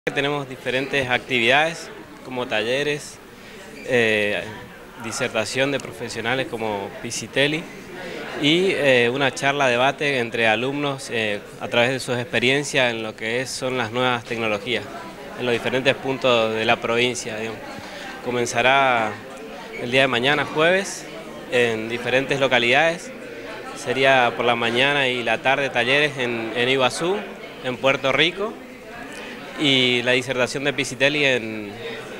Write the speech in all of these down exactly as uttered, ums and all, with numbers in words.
Tenemos diferentes actividades como talleres, eh, disertación de profesionales como Piscitelli y eh, una charla debate entre alumnos eh, a través de sus experiencias en lo que es, son las nuevas tecnologías en los diferentes puntos de la provincia, digamos. Comenzará el día de mañana, jueves, en diferentes localidades. Sería por la mañana y la tarde talleres en, en Iguazú, en Puerto Rico, y la disertación de Piscitelli en,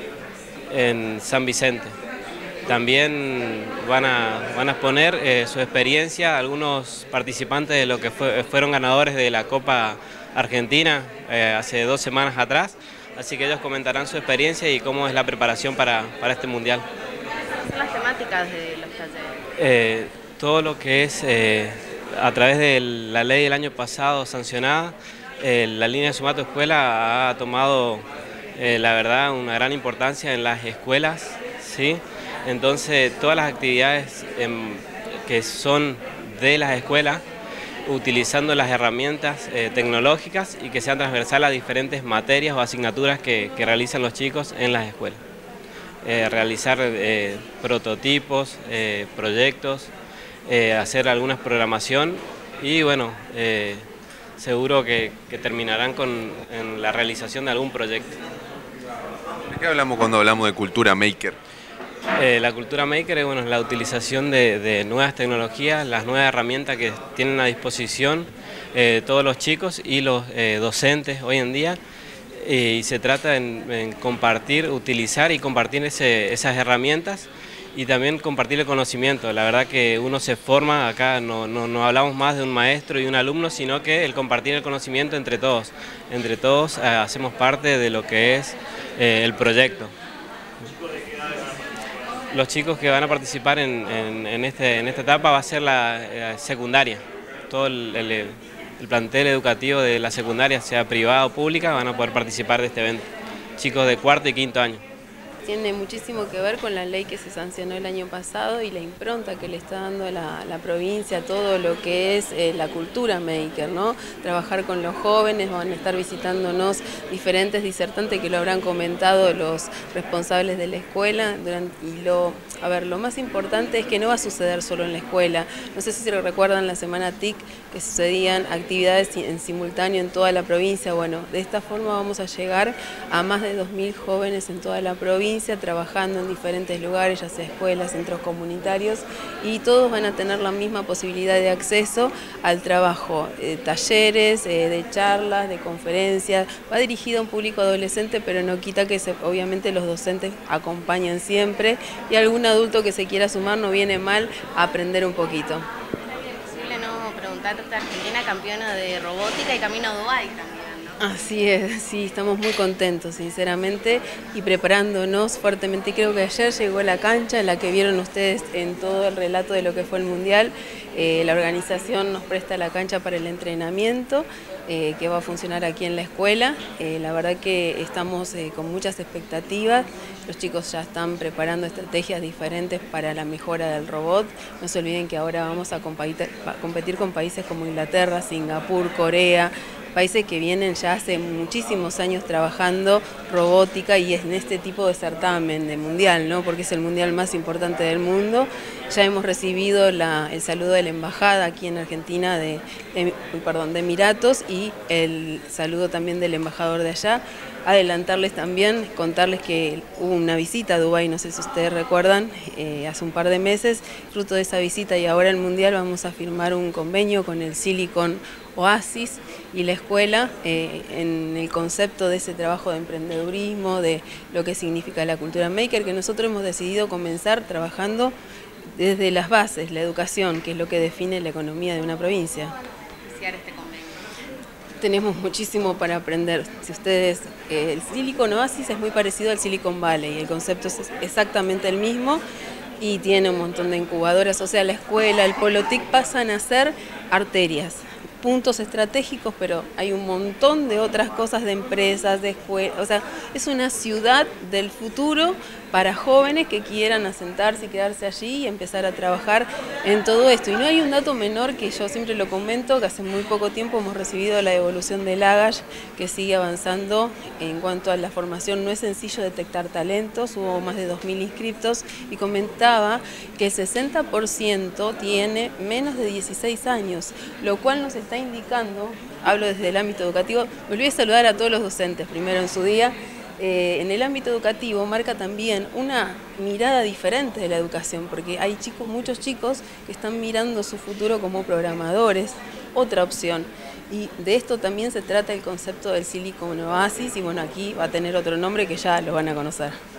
en San Vicente. También van a, van a exponer eh, su experiencia algunos participantes de lo que fue, fueron ganadores de la Copa Argentina eh, hace dos semanas atrás, así que ellos comentarán su experiencia y cómo es la preparación para, para este mundial. ¿Cuáles son las temáticas de los talleres? Eh, todo lo que es eh, a través de la ley del año pasado sancionada, Eh, la línea de Sumato Escuela ha tomado, eh, la verdad, una gran importancia en las escuelas, ¿sí? Entonces, todas las actividades eh, que son de las escuelas, utilizando las herramientas eh, tecnológicas y que sean transversales a diferentes materias o asignaturas que, que realizan los chicos en las escuelas. Eh, realizar eh, prototipos, eh, proyectos, eh, hacer alguna programación y, bueno, eh, seguro que, que terminarán con en la realización de algún proyecto. ¿De qué hablamos cuando hablamos de cultura maker? Eh, la cultura maker es bueno, la utilización de, de nuevas tecnologías, las nuevas herramientas que tienen a disposición eh, todos los chicos y los eh, docentes hoy en día, eh, y se trata en, en compartir, utilizar y compartir ese, esas herramientas y también compartir el conocimiento. La verdad que uno se forma, acá no, no, no hablamos más de un maestro y un alumno, sino que el compartir el conocimiento entre todos. Entre todos eh, hacemos parte de lo que es eh, el proyecto. Los chicos que van a participar en, en, en, este, en esta etapa va a ser la eh, secundaria. Todo el, el, el plantel educativo de la secundaria, sea privada o pública, van a poder participar de este evento. Chicos de cuarto y quinto año. Tiene muchísimo que ver con la ley que se sancionó el año pasado y la impronta que le está dando la, la provincia a todo lo que es eh, la cultura maker, ¿no? Trabajar con los jóvenes, van a estar visitándonos diferentes disertantes que lo habrán comentado los responsables de la escuela. Durante, y lo, a ver, lo más importante es que no va a suceder solo en la escuela. No sé si se recuerdan la semana T I C, que sucedían actividades en simultáneo en toda la provincia. Bueno, de esta forma vamos a llegar a más de dos mil jóvenes en toda la provincia, trabajando en diferentes lugares, ya sea escuelas, centros comunitarios, y todos van a tener la misma posibilidad de acceso al trabajo, eh, talleres, eh, de charlas, de conferencias. Va dirigido a un público adolescente, pero no quita que se, obviamente los docentes acompañan siempre, y algún adulto que se quiera sumar no viene mal a aprender un poquito. Es posible no preguntarte, Argentina campeona de robótica y camino a Dubái también. Así es, sí, estamos muy contentos, sinceramente, y preparándonos fuertemente. Creo que ayer llegó a la cancha en la que vieron ustedes en todo el relato de lo que fue el Mundial. Eh, la organización nos presta la cancha para el entrenamiento, eh, que va a funcionar aquí en la escuela. Eh, la verdad que estamos eh, con muchas expectativas. Los chicos ya están preparando estrategias diferentes para la mejora del robot. No se olviden que ahora vamos a competir, a competir con países como Inglaterra, Singapur, Corea, países que vienen ya hace muchísimos años trabajando robótica y en este tipo de certamen de mundial, ¿no? Porque es el mundial más importante del mundo. Ya hemos recibido la, el saludo de la embajada aquí en Argentina de, de, perdón, de Emiratos, y el saludo también del embajador de allá. Adelantarles también, contarles que hubo una visita a Dubái, no sé si ustedes recuerdan, eh, hace un par de meses. Fruto de esa visita y ahora el mundial vamos a firmar un convenio con el Silicon Oasis y la escuela eh, en el concepto de ese trabajo de emprendedurismo, de lo que significa la cultura maker, que nosotros hemos decidido comenzar trabajando desde las bases, la educación, que es lo que define la economía de una provincia. Iniciar este convenio. Tenemos muchísimo para aprender. Si ustedes, eh, el Silicon Oasis es muy parecido al Silicon Valley, el concepto es exactamente el mismo y tiene un montón de incubadoras, o sea, la escuela, el Polo T I C pasan a ser arterias, puntos estratégicos, pero hay un montón de otras cosas de empresas, de escuelas, o sea, es una ciudad del futuro para jóvenes que quieran asentarse y quedarse allí y empezar a trabajar en todo esto. Y no hay un dato menor que yo siempre lo comento, que hace muy poco tiempo hemos recibido la devolución del Lagash, que sigue avanzando en cuanto a la formación. No es sencillo detectar talentos, hubo más de dos mil inscriptos y comentaba que el sesenta por ciento tiene menos de dieciséis años, lo cual nos está indicando, hablo desde el ámbito educativo, me olvidé saludar a todos los docentes primero en su día. Eh, en el ámbito educativo marca también una mirada diferente de la educación, porque hay chicos, muchos chicos que están mirando su futuro como programadores, otra opción. Y de esto también se trata el concepto del Silicon Oasis, y bueno, aquí va a tener otro nombre que ya lo van a conocer.